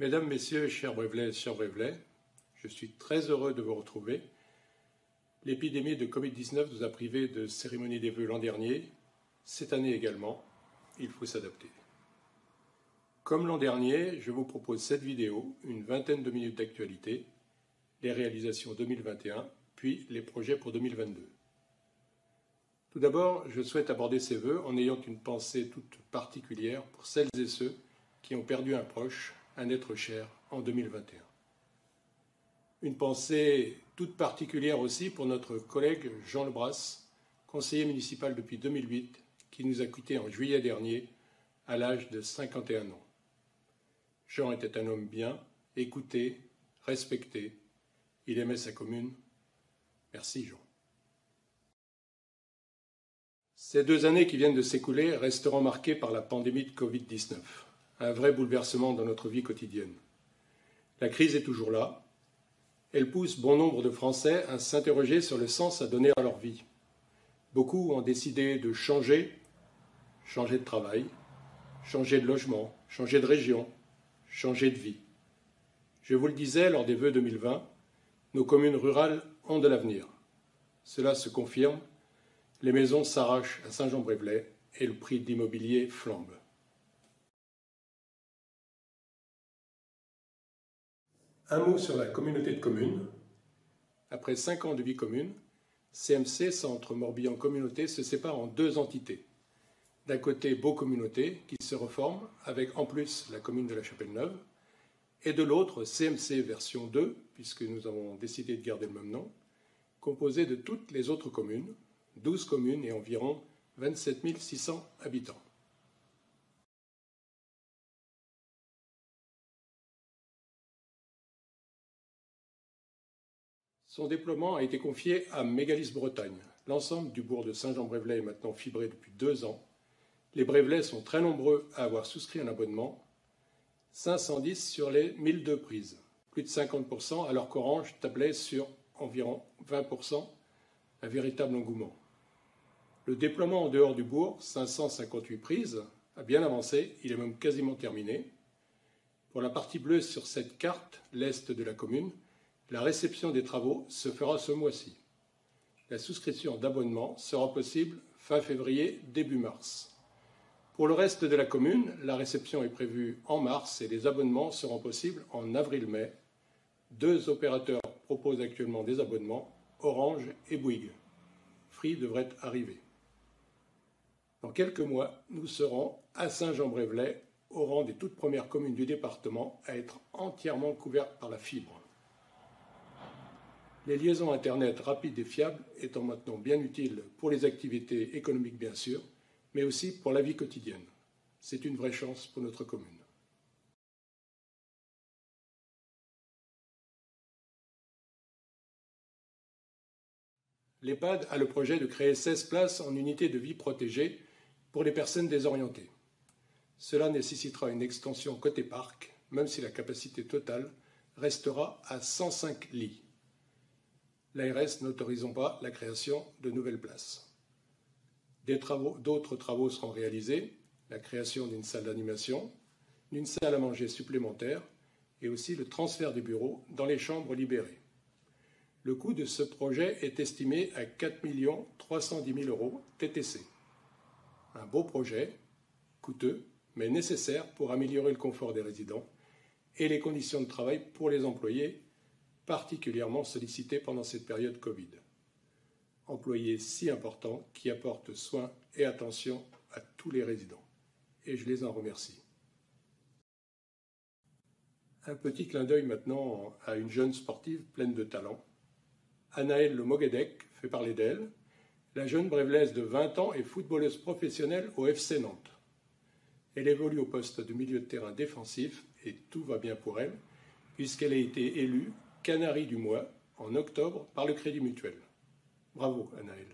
Mesdames, Messieurs, chers Brévelais, je suis très heureux de vous retrouver. L'épidémie de Covid-19 nous a privés de cérémonie des vœux l'an dernier. Cette année également, il faut s'adapter. Comme l'an dernier, je vous propose cette vidéo, une vingtaine de minutes d'actualité, les réalisations 2021, puis les projets pour 2022. Tout d'abord, je souhaite aborder ces vœux en ayant une pensée toute particulière pour celles et ceux qui ont perdu un proche, un être cher en 2021. Une pensée toute particulière aussi pour notre collègue Jean Lebras, conseiller municipal depuis 2008, qui nous a quittés en juillet dernier à l'âge de 51 ans. Jean était un homme bien, écouté, respecté. Il aimait sa commune. Merci Jean. Ces 2 années qui viennent de s'écouler resteront marquées par la pandémie de Covid-19. Un vrai bouleversement dans notre vie quotidienne. La crise est toujours là. Elle pousse bon nombre de Français à s'interroger sur le sens à donner à leur vie. Beaucoup ont décidé de changer de travail, changer de logement, changer de région, changer de vie. Je vous le disais lors des vœux 2020, nos communes rurales ont de l'avenir. Cela se confirme, les maisons s'arrachent à Saint-Jean-Brévelais et le prix de l'immobilier flambe. Un mot sur la communauté de communes. Après 5 ans de vie commune, CMC, Centre Morbihan Communauté, se sépare en 2 entités. D'un côté, Beau Communauté, qui se reforme avec en plus la commune de la Chapelle-Neuve, et de l'autre, CMC version 2, puisque nous avons décidé de garder le même nom, composé de toutes les autres communes, 12 communes et environ 27 600 habitants. Son déploiement a été confié à Mégalis Bretagne. L'ensemble du bourg de Saint-Jean-Brévelais est maintenant fibré depuis 2 ans. Les Brévelais sont très nombreux à avoir souscrit un abonnement, 510 sur les 1002 prises, plus de 50%, alors qu'Orange tablait sur environ 20%, un véritable engouement. Le déploiement en dehors du bourg, 558 prises, a bien avancé, il est même quasiment terminé. Pour la partie bleue sur cette carte, l'est de la commune, la réception des travaux se fera ce mois-ci. La souscription d'abonnement sera possible fin février, début mars. Pour le reste de la commune, la réception est prévue en mars et les abonnements seront possibles en avril-mai. 2 opérateurs proposent actuellement des abonnements, Orange et Bouygues. Free devrait arriver. Dans quelques mois, nous serons à Saint-Jean-Brévelais, au rang des toutes premières communes du département à être entièrement couvertes par la fibre. Les liaisons Internet rapides et fiables étant maintenant bien utiles pour les activités économiques bien sûr, mais aussi pour la vie quotidienne. C'est une vraie chance pour notre commune. L'EHPAD a le projet de créer 16 places en unité de vie protégée pour les personnes désorientées. Cela nécessitera une extension côté parc, même si la capacité totale restera à 105 lits. L'ARS n'autorisant pas la création de nouvelles places. D'autres travaux seront réalisés, la création d'une salle d'animation, d'une salle à manger supplémentaire et aussi le transfert des bureaux dans les chambres libérées. Le coût de ce projet est estimé à 4 310 000 € TTC. Un beau projet, coûteux, mais nécessaire pour améliorer le confort des résidents et les conditions de travail pour les employés, particulièrement sollicités pendant cette période Covid. Employés si importants qui apportent soin et attention à tous les résidents. Et je les en remercie. Un petit clin d'œil maintenant à une jeune sportive pleine de talent. Anaëlle Le Moguedec fait parler d'elle. La jeune Brévelaise de 20 ans est footballeuse professionnelle au FC Nantes. Elle évolue au poste de milieu de terrain défensif et tout va bien pour elle, puisqu'elle a été élue Canarie du mois en octobre par le Crédit Mutuel. Bravo Anaëlle.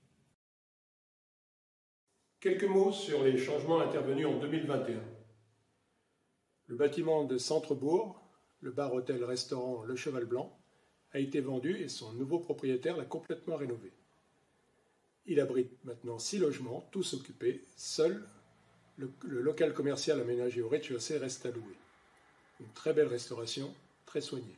Quelques mots sur les changements intervenus en 2021. Le bâtiment de Centre-Bourg, le bar-hôtel-restaurant Le Cheval Blanc, a été vendu et son nouveau propriétaire l'a complètement rénové. Il abrite maintenant 6 logements, tous occupés. Seul le local commercial aménagé au rez-de-chaussée reste à louer. Une très belle restauration, très soignée.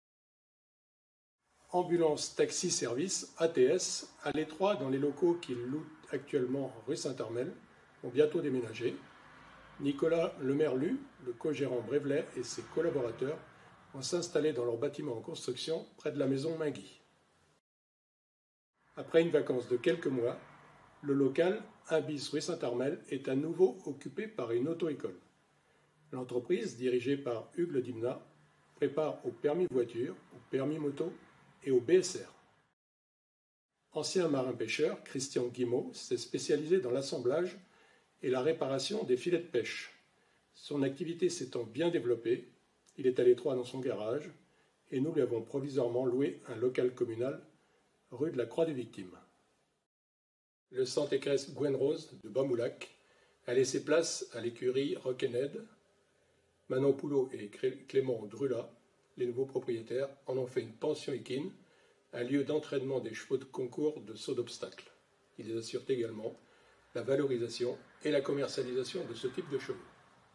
Ambulance Taxi Service, ATS, à l'Étroit dans les locaux qu'ils louent actuellement rue Saint-Armel, vont bientôt déménager. Nicolas Lemerlu, le co-gérant Brevelet et ses collaborateurs vont s'installer dans leur bâtiment en construction près de la maison Mingui. Après une vacance de quelques mois, le local, 1 bis rue Saint-Armel, est à nouveau occupé par une auto-école. L'entreprise, dirigée par Hugues Le Dimna, prépare au permis voiture, au permis moto et au BSR. Ancien marin-pêcheur, Christian Guimau s'est spécialisé dans l'assemblage et la réparation des filets de pêche. Son activité s'étant bien développée, il est à l'étroit dans son garage et nous lui avons provisoirement loué un local communal rue de la Croix des Victimes. Le centre équestre Gwenrose de Bamoulac a laissé place à l'écurie Rock'n'Ed. Manon Poulot et Clément Drula, les nouveaux propriétaires, en ont fait une pension équine, un lieu d'entraînement des chevaux de concours de saut d'obstacles. Ils assurent également la valorisation et la commercialisation de ce type de chevaux.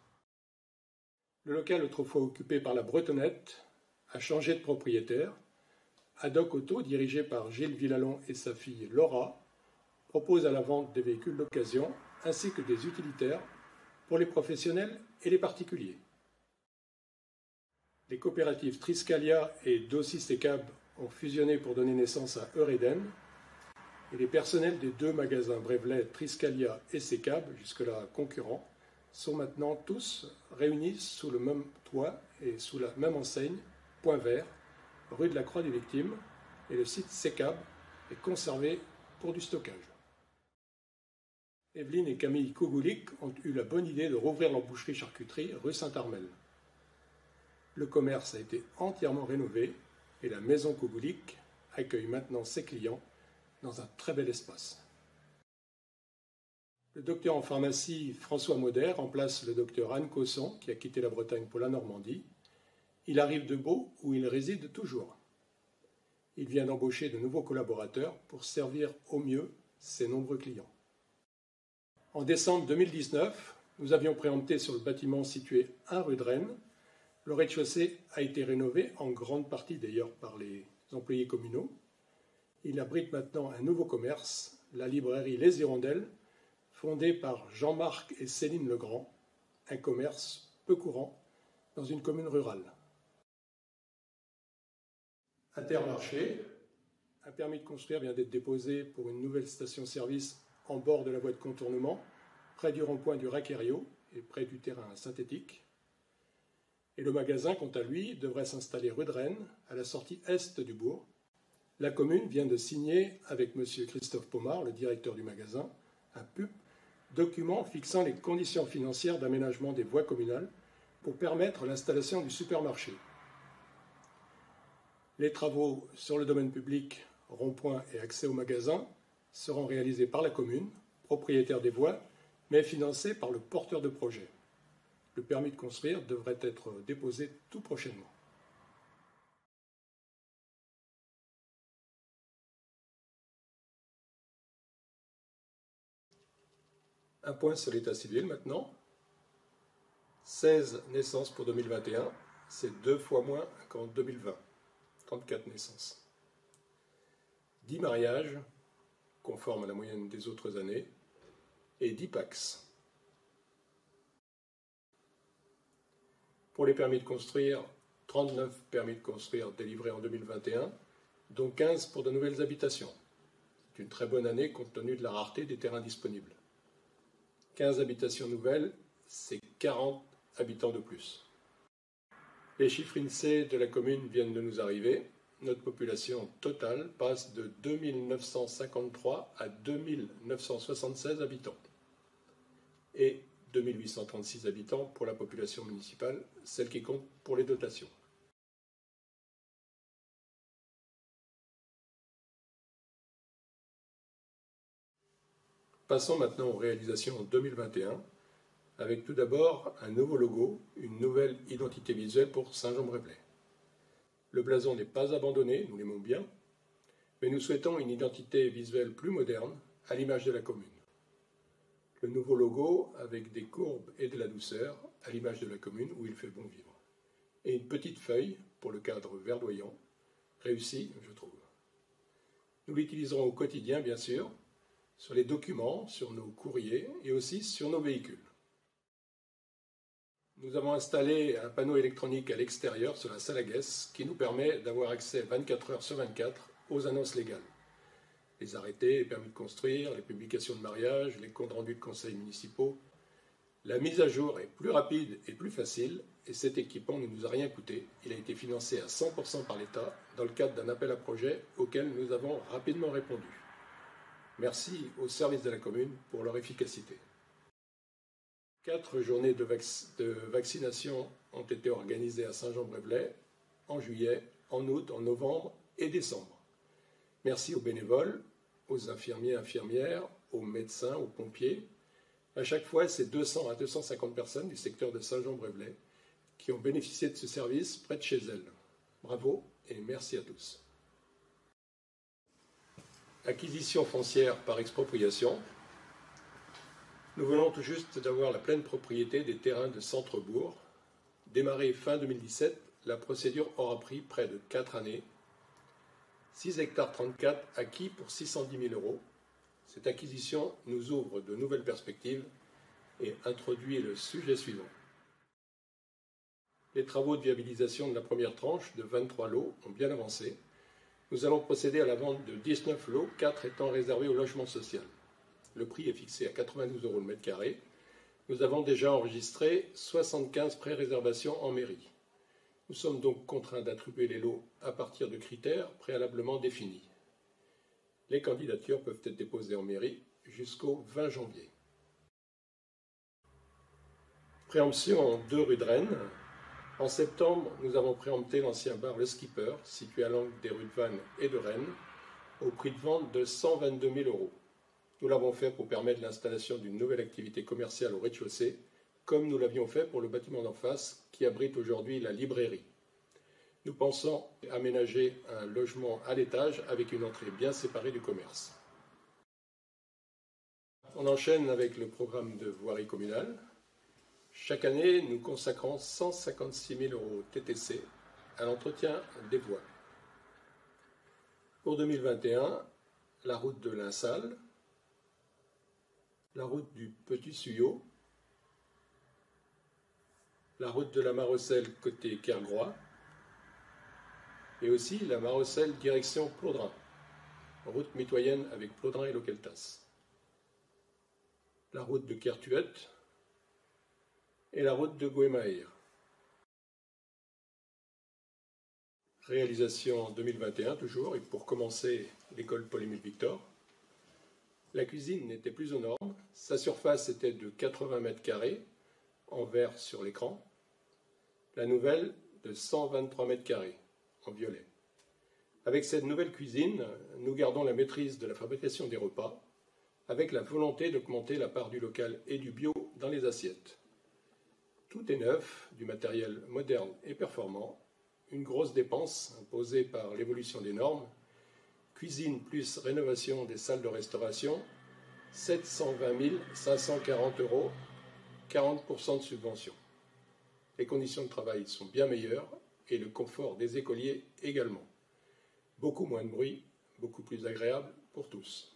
Le local, autrefois occupé par la Bretonnette, a changé de propriétaire. Adoc Auto, dirigé par Gilles Villalon et sa fille Laura, propose à la vente des véhicules d'occasion ainsi que des utilitaires pour les professionnels et les particuliers. Les coopératives Triscalia et Dosis et Cab ont fusionné pour donner naissance à Eureden, et les personnels des deux magasins Brevelet, Triscalia et Secab, jusque-là concurrents, sont maintenant tous réunis sous le même toit et sous la même enseigne, Point Vert, rue de la Croix des Victimes, et le site Secab est conservé pour du stockage. Evelyne et Camille Kogoulik ont eu la bonne idée de rouvrir leur boucherie-charcuterie rue Saint-Armel. Le commerce a été entièrement rénové et la maison Kogoulik accueille maintenant ses clients dans un très bel espace. Le docteur en pharmacie François Maudet remplace le docteur Anne Cosson, qui a quitté la Bretagne pour la Normandie. Il arrive de Beau, où il réside toujours. Il vient d'embaucher de nouveaux collaborateurs pour servir au mieux ses nombreux clients. En décembre 2019, nous avions préempté sur le bâtiment situé 1 rue de Rennes. Le rez-de-chaussée a été rénové, en grande partie d'ailleurs par les employés communaux. Il abrite maintenant un nouveau commerce, la librairie Les Hirondelles, fondée par Jean-Marc et Céline Legrand, un commerce peu courant dans une commune rurale. Intermarché, un permis de construire vient d'être déposé pour une nouvelle station-service en bord de la voie de contournement, près du rond-point du Raquerio et près du terrain synthétique. Et le magasin, quant à lui, devrait s'installer rue de Rennes, à la sortie est du bourg. La commune vient de signer, avec M. Christophe Pomard, le directeur du magasin, un PUP, document fixant les conditions financières d'aménagement des voies communales pour permettre l'installation du supermarché. Les travaux sur le domaine public, rond-point et accès au magasin seront réalisés par la commune, propriétaire des voies, mais financés par le porteur de projet. Le permis de construire devrait être déposé tout prochainement. Un point sur l'état civil maintenant. 16 naissances pour 2021, c'est 2 fois moins qu'en 2020. 34 naissances. 10 mariages, conformes à la moyenne des autres années, et 10 PAX. Pour les permis de construire, 39 permis de construire délivrés en 2021, dont 15 pour de nouvelles habitations. C'est une très bonne année compte tenu de la rareté des terrains disponibles. 15 habitations nouvelles, c'est 40 habitants de plus. Les chiffres INSEE de la commune viennent de nous arriver. Notre population totale passe de 2953 à 2976 habitants. Et 2836 habitants pour la population municipale, celle qui compte pour les dotations. Passons maintenant aux réalisations en 2021, avec tout d'abord un nouveau logo, une nouvelle identité visuelle pour Saint-Jean-Brévelay. Le blason n'est pas abandonné, nous l'aimons bien, mais nous souhaitons une identité visuelle plus moderne, à l'image de la commune. Le nouveau logo avec des courbes et de la douceur, à l'image de la commune où il fait bon vivre. et une petite feuille pour le cadre verdoyant. Réussi, je trouve. Nous l'utiliserons au quotidien, bien sûr, sur les documents, sur nos courriers et aussi sur nos véhicules. Nous avons installé un panneau électronique à l'extérieur sur la salle à guest qui nous permet d'avoir accès 24 heures sur 24 aux annonces légales. Les arrêtés, les permis de construire, les publications de mariage, les comptes rendus de conseils municipaux. La mise à jour est plus rapide et plus facile et cet équipement ne nous a rien coûté. Il a été financé à 100% par l'État dans le cadre d'un appel à projet auquel nous avons rapidement répondu. Merci aux services de la commune pour leur efficacité. 4 journées de vaccination ont été organisées à Saint-Jean-Brévelay en juillet, en août, en novembre et décembre. Merci aux bénévoles, aux infirmiers, infirmières, aux médecins, aux pompiers. À chaque fois, c'est 200 à 250 personnes du secteur de Saint-Jean-Brévelay qui ont bénéficié de ce service près de chez elles. Bravo et merci à tous. Acquisition foncière par expropriation. Nous venons tout juste d'avoir la pleine propriété des terrains de Centrebourg. Démarrée fin 2017, la procédure aura pris près de 4 années. 6 hectares 34 acquis pour 610 000 €. Cette acquisition nous ouvre de nouvelles perspectives et introduit le sujet suivant. Les travaux de viabilisation de la première tranche de 23 lots ont bien avancé. Nous allons procéder à la vente de 19 lots, 4 étant réservés au logement social. Le prix est fixé à 92 € le mètre carré. Nous avons déjà enregistré 75 pré-réservations en mairie. Nous sommes donc contraints d'attribuer les lots à partir de critères préalablement définis. Les candidatures peuvent être déposées en mairie jusqu'au 20 janvier. Préemption 2 rue de Rennes. En septembre, nous avons préempté l'ancien bar Le Skipper, situé à l'angle des rues de Vannes et de Rennes, au prix de vente de 122 000 €. Nous l'avons fait pour permettre l'installation d'une nouvelle activité commerciale au rez-de-chaussée, comme nous l'avions fait pour le bâtiment d'en face, qui abrite aujourd'hui la librairie. Nous pensons aménager un logement à l'étage avec une entrée bien séparée du commerce. On enchaîne avec le programme de voirie communale. Chaque année, nous consacrons 156 000 € au TTC à l'entretien des voies. Pour 2021, la route de l'Insalle, la route du Petit Suyot, la route de la Marecelle côté Kergroix, et aussi la Marecelle direction Plodrin, route mitoyenne avec Plodrin et Localtas, la route de Kertuet et la route de Gouémaïr. Réalisation 2021 toujours, et pour commencer, l'école Paul-Émile Victor. La cuisine n'était plus aux normes, sa surface était de 80 mètres carrés, en vert sur l'écran. La nouvelle de 123 mètres carrés, en violet. Avec cette nouvelle cuisine, nous gardons la maîtrise de la fabrication des repas, avec la volonté d'augmenter la part du local et du bio dans les assiettes. Tout est neuf, du matériel moderne et performant, une grosse dépense imposée par l'évolution des normes, cuisine plus rénovation des salles de restauration, 720 540 €, 40% de subvention. Les conditions de travail sont bien meilleures et le confort des écoliers également. Beaucoup moins de bruit, beaucoup plus agréable pour tous.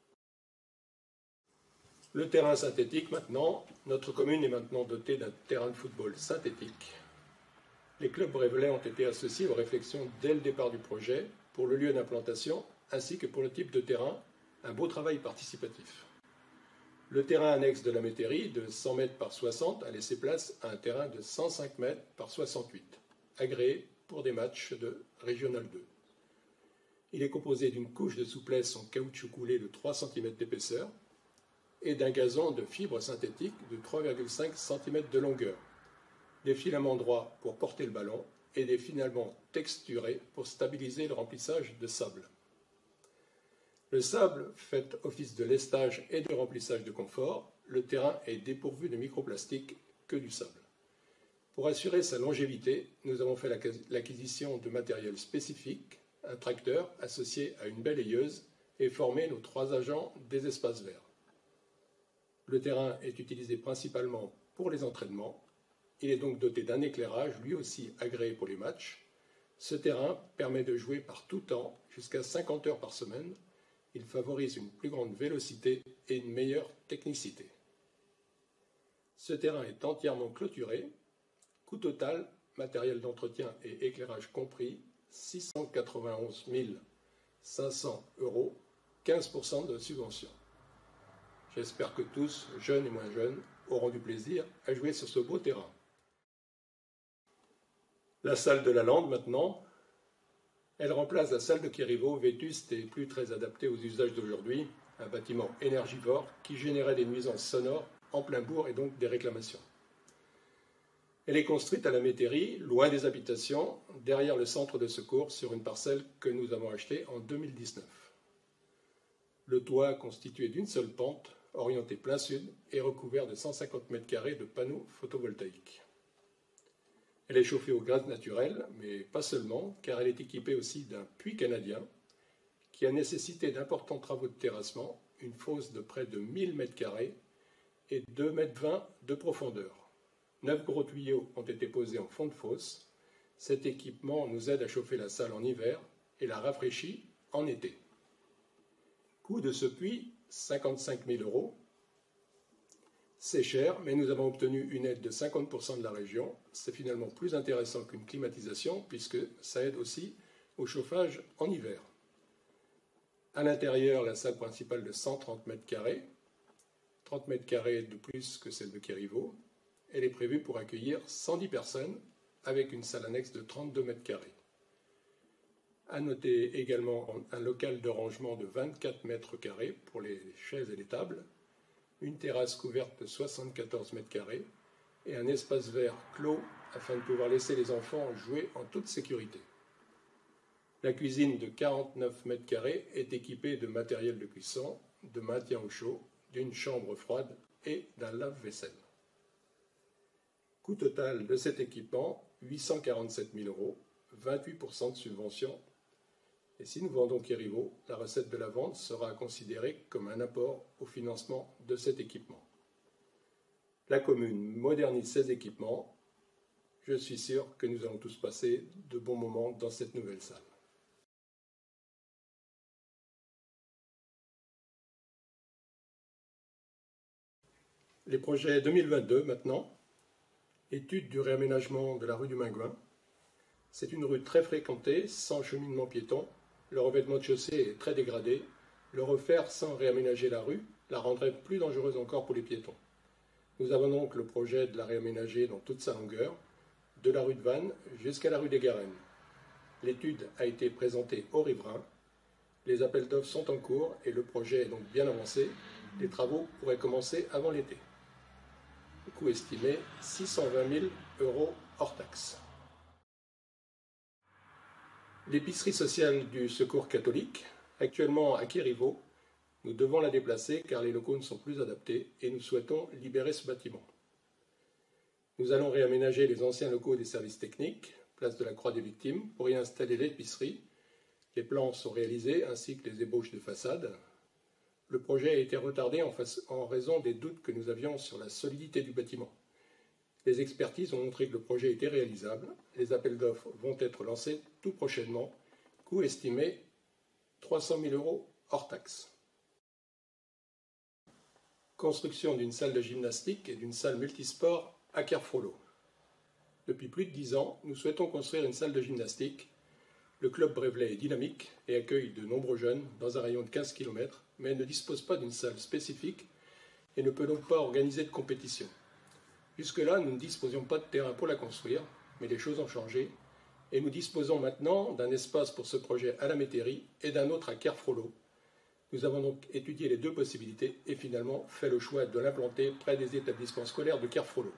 Le terrain synthétique maintenant. Notre commune est maintenant dotée d'un terrain de football synthétique. Les clubs brévelais ont été associés aux réflexions dès le départ du projet pour le lieu d'implantation ainsi que pour le type de terrain, un beau travail participatif. Le terrain annexe de la métairie de 100 mètres par 60 a laissé place à un terrain de 105 mètres par 68, agréé pour des matchs de Régional 2. Il est composé d'une couche de souplesse en caoutchouc coulé de 3 cm d'épaisseur et d'un gazon de fibre synthétique de 3,5 cm de longueur, des filaments droits pour porter le ballon et des filaments texturés pour stabiliser le remplissage de sable. Le sable fait office de lestage et de remplissage de confort. Le terrain est dépourvu de microplastiques que du sable. Pour assurer sa longévité, nous avons fait l'acquisition de matériel spécifique, un tracteur associé à une balayeuse et formé nos 3 agents des espaces verts. Le terrain est utilisé principalement pour les entraînements. Il est donc doté d'un éclairage, lui aussi agréé pour les matchs. Ce terrain permet de jouer par tout temps, jusqu'à 50 heures par semaine. Il favorise une plus grande vélocité et une meilleure technicité. Ce terrain est entièrement clôturé. Coût total, matériel d'entretien et éclairage compris, 691 500 €, 15% de subvention. J'espère que tous, jeunes et moins jeunes, auront du plaisir à jouer sur ce beau terrain. La salle de la Lande, maintenant, elle remplace la salle de Quiriveau, vétuste et plus très adaptée aux usages d'aujourd'hui, un bâtiment énergivore qui générait des nuisances sonores en plein bourg et donc des réclamations. Elle est construite à la Métairie, loin des habitations, derrière le centre de secours, sur une parcelle que nous avons achetée en 2019. Le toit, constitué d'une seule pente, orienté plein sud, est recouvert de 150 m² de panneaux photovoltaïques. Elle est chauffée au gaz naturel, mais pas seulement, car elle est équipée aussi d'un puits canadien qui a nécessité d'importants travaux de terrassement, une fosse de près de 1000 m² et 2,20 m de profondeur. 9 gros tuyaux ont été posés en fond de fosse. Cet équipement nous aide à chauffer la salle en hiver et la rafraîchit en été. Coût de ce puits, 55 000 €. C'est cher, mais nous avons obtenu une aide de 50% de la région. C'est finalement plus intéressant qu'une climatisation, puisque ça aide aussi au chauffage en hiver. À l'intérieur, la salle principale de 130 m², 30 m² de plus que celle de Quiriveau. Elle est prévue pour accueillir 110 personnes, avec une salle annexe de 32 m². À noter également un local de rangement de 24 m² pour les chaises et les tables, une terrasse couverte de 74 m² et un espace vert clos afin de pouvoir laisser les enfants jouer en toute sécurité. La cuisine de 49 m² est équipée de matériel de cuisson, de maintien au chaud, d'une chambre froide et d'un lave-vaisselle. Coût total de cet équipement, 847 000 €, 28% de subvention. Et si nous vendons Quiriveau, la recette de la vente sera considérée comme un apport au financement de cet équipement. La commune modernise ses équipements. Je suis sûr que nous allons tous passer de bons moments dans cette nouvelle salle. Les projets 2022 maintenant. Étude du réaménagement de la rue du Mingouin. C'est une rue très fréquentée, sans cheminement piéton. Le revêtement de chaussée est très dégradé. Le refaire sans réaménager la rue la rendrait plus dangereuse encore pour les piétons. Nous avons donc le projet de la réaménager dans toute sa longueur, de la rue de Vannes jusqu'à la rue des Garennes. L'étude a été présentée aux riverains. Les appels d'offres sont en cours et le projet est donc bien avancé. Les travaux pourraient commencer avant l'été. Le coût estimé, 620 000 € hors taxe. L'épicerie sociale du Secours catholique, actuellement à Quiriveau, nous devons la déplacer car les locaux ne sont plus adaptés et nous souhaitons libérer ce bâtiment. Nous allons réaménager les anciens locaux des services techniques, place de la Croix des Victimes, pour y installer l'épicerie. Les plans sont réalisés ainsi que les ébauches de façade. Le projet a été retardé en raison des doutes que nous avions sur la solidité du bâtiment. Les expertises ont montré que le projet était réalisable. Les appels d'offres vont être lancés tout prochainement. Coût estimé 300 000 € hors taxe. Construction d'une salle de gymnastique et d'une salle multisport à Kerfrollo. Depuis plus de 10 ans, nous souhaitons construire une salle de gymnastique. Le club Brévelais est dynamique et accueille de nombreux jeunes dans un rayon de 15 km, mais ne dispose pas d'une salle spécifique et ne peut donc pas organiser de compétition. Jusque-là, nous ne disposions pas de terrain pour la construire, mais les choses ont changé et nous disposons maintenant d'un espace pour ce projet à la Métairie et d'un autre à Kerfrollo. Nous avons donc étudié les deux possibilités et finalement fait le choix de l'implanter près des établissements scolaires de Kerfrollo.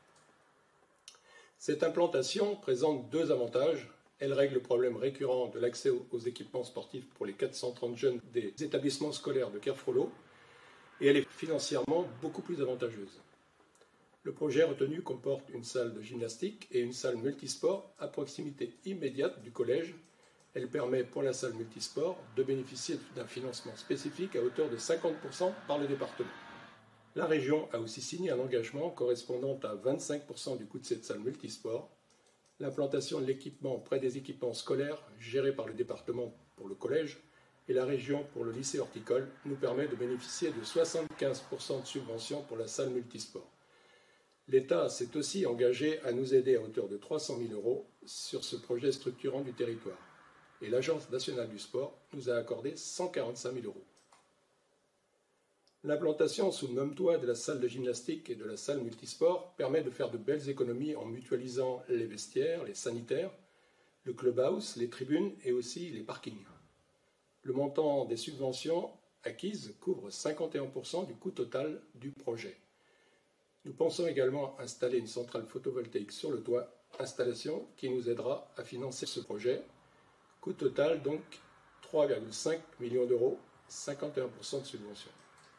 Cette implantation présente deux avantages. Elle règle le problème récurrent de l'accès aux équipements sportifs pour les 430 jeunes des établissements scolaires de Kerfrollo et elle est financièrement beaucoup plus avantageuse. Le projet retenu comporte une salle de gymnastique et une salle multisport à proximité immédiate du collège. Elle permet pour la salle multisport de bénéficier d'un financement spécifique à hauteur de 50% par le département. La région a aussi signé un engagement correspondant à 25% du coût de cette salle multisport. L'implantation de l'équipement près des équipements scolaires gérés par le département pour le collège et la région pour le lycée horticole nous permet de bénéficier de 75% de subventions pour la salle multisport. L'État s'est aussi engagé à nous aider à hauteur de 300 000 € sur ce projet structurant du territoire. Et l'Agence nationale du sport nous a accordé 145 000 €. L'implantation sous le même toit de la salle de gymnastique et de la salle multisport permet de faire de belles économies en mutualisant les vestiaires, les sanitaires, le clubhouse, les tribunes et aussi les parkings. Le montant des subventions acquises couvre 51% du coût total du projet. Nous pensons également installer une centrale photovoltaïque sur le toit, installation qui nous aidera à financer ce projet. Coût total donc 3,5 millions d'euros, 51% de subvention.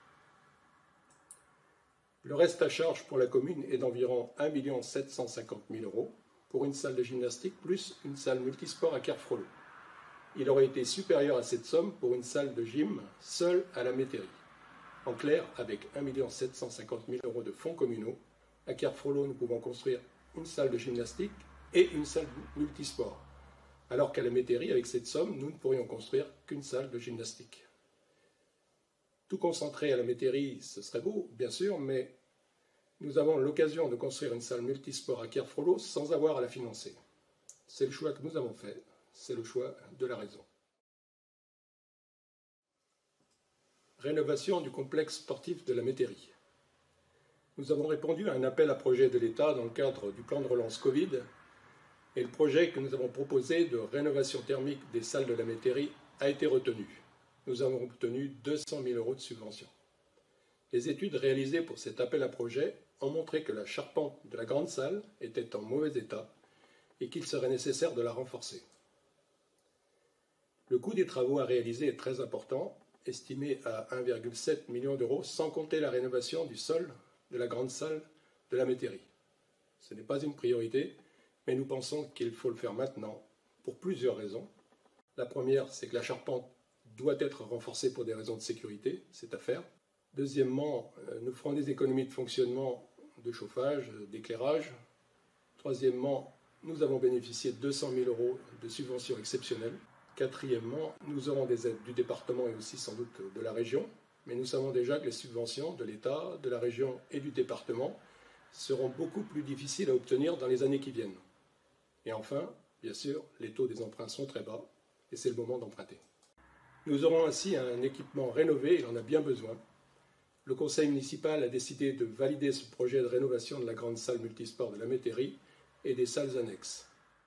Le reste à charge pour la commune est d'environ 1 750 000 € pour une salle de gymnastique plus une salle multisport à Kerfrollo. Il aurait été supérieur à cette somme pour une salle de gym seule à la métairie. En clair, avec 1 750 000 € de fonds communaux, à Kerfrollo, nous pouvons construire une salle de gymnastique et une salle multisport, alors qu'à la métairie, avec cette somme, nous ne pourrions construire qu'une salle de gymnastique. Tout concentré à la métairie, ce serait beau, bien sûr, mais nous avons l'occasion de construire une salle multisport à Kerfrollo sans avoir à la financer. C'est le choix que nous avons fait, c'est le choix de la raison. Rénovation du complexe sportif de la métairie. Nous avons répondu à un appel à projet de l'État dans le cadre du plan de relance Covid, et le projet que nous avons proposé de rénovation thermique des salles de la métairie a été retenu. Nous avons obtenu 200 000 € de subvention. Les études réalisées pour cet appel à projet ont montré que la charpente de la grande salle était en mauvais état et qu'il serait nécessaire de la renforcer. Le coût des travaux à réaliser est très important, estimé à 1,7 million d'euros, sans compter la rénovation du sol de la grande salle de la métairie. Ce n'est pas une priorité, mais nous pensons qu'il faut le faire maintenant pour plusieurs raisons. La première, c'est que la charpente doit être renforcée pour des raisons de sécurité, c'est à faire. Deuxièmement, nous ferons des économies de fonctionnement, de chauffage, d'éclairage. Troisièmement, nous avons bénéficié de 200 000 € de subventions exceptionnelles. Quatrièmement, nous aurons des aides du département et aussi sans doute de la région, mais nous savons déjà que les subventions de l'État, de la région et du département seront beaucoup plus difficiles à obtenir dans les années qui viennent. Et enfin, bien sûr, les taux des emprunts sont très bas et c'est le moment d'emprunter. Nous aurons ainsi un équipement rénové, il en a bien besoin. Le conseil municipal a décidé de valider ce projet de rénovation de la grande salle multisport de la métairie et des salles annexes.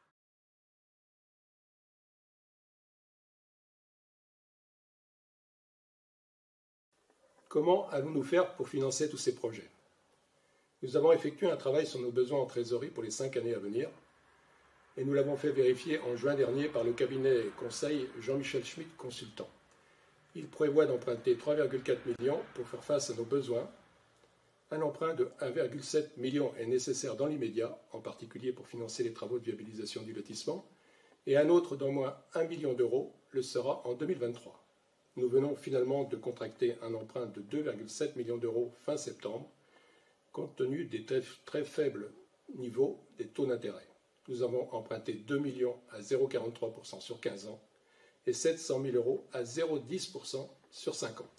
Comment allons-nous faire pour financer tous ces projets? Nous avons effectué un travail sur nos besoins en trésorerie pour les 5 années à venir et nous l'avons fait vérifier en juin dernier par le cabinet conseil Jean-Michel Schmitt Consultant. Il prévoit d'emprunter 3,4 millions pour faire face à nos besoins. Un emprunt de 1,7 million est nécessaire dans l'immédiat, en particulier pour financer les travaux de viabilisation du lotissement, et un autre d'au moins 1 million d'euros le sera en 2023. Nous venons finalement de contracter un emprunt de 2,7 millions d'euros fin septembre, compte tenu des très faibles niveaux des taux d'intérêt. Nous avons emprunté 2 millions à 0,43% sur 15 ans et 700 000 € à 0,10% sur 5 ans.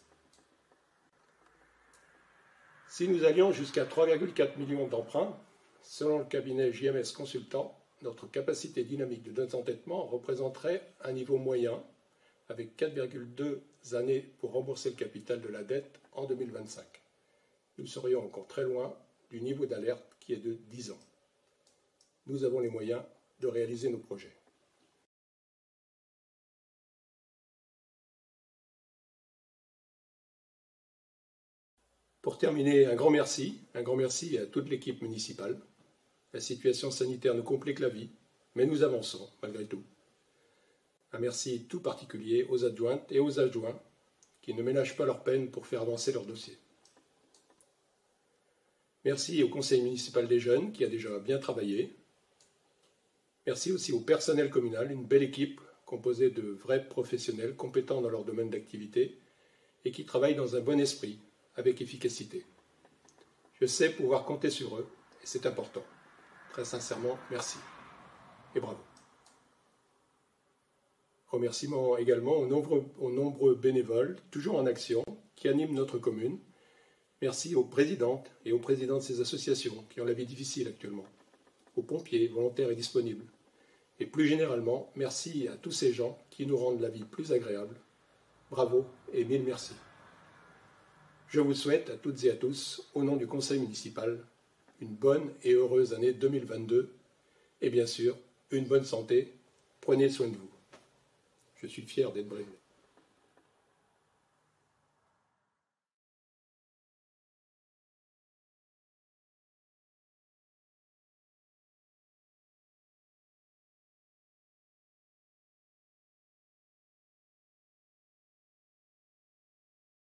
Si nous allions jusqu'à 3,4 millions d'emprunts, selon le cabinet JMS Consultant, notre capacité dynamique de désendettement représenterait un niveau moyen avec 4,2 années pour rembourser le capital de la dette en 2025. Nous serions encore très loin du niveau d'alerte qui est de 10 ans. Nous avons les moyens de réaliser nos projets. Pour terminer, un grand merci à toute l'équipe municipale. La situation sanitaire nous complique la vie, mais nous avançons malgré tout. Un merci tout particulier aux adjointes et aux adjoints qui ne ménagent pas leur peine pour faire avancer leur dossier. Merci au conseil municipal des jeunes qui a déjà bien travaillé. Merci aussi au personnel communal, une belle équipe composée de vrais professionnels compétents dans leur domaine d'activité et qui travaillent dans un bon esprit, avec efficacité. Je sais pouvoir compter sur eux, et c'est important. Très sincèrement, merci. Et bravo. Remerciements également aux nombreux bénévoles, toujours en action, qui animent notre commune. Merci aux présidentes et aux présidents de ces associations qui ont la vie difficile actuellement, aux pompiers, volontaires et disponibles. Et plus généralement, merci à tous ces gens qui nous rendent la vie plus agréable. Bravo et mille merci. Je vous souhaite à toutes et à tous, au nom du conseil municipal, une bonne et heureuse année 2022 et bien sûr, une bonne santé. Prenez soin de vous. Je suis fier d'être brévelais.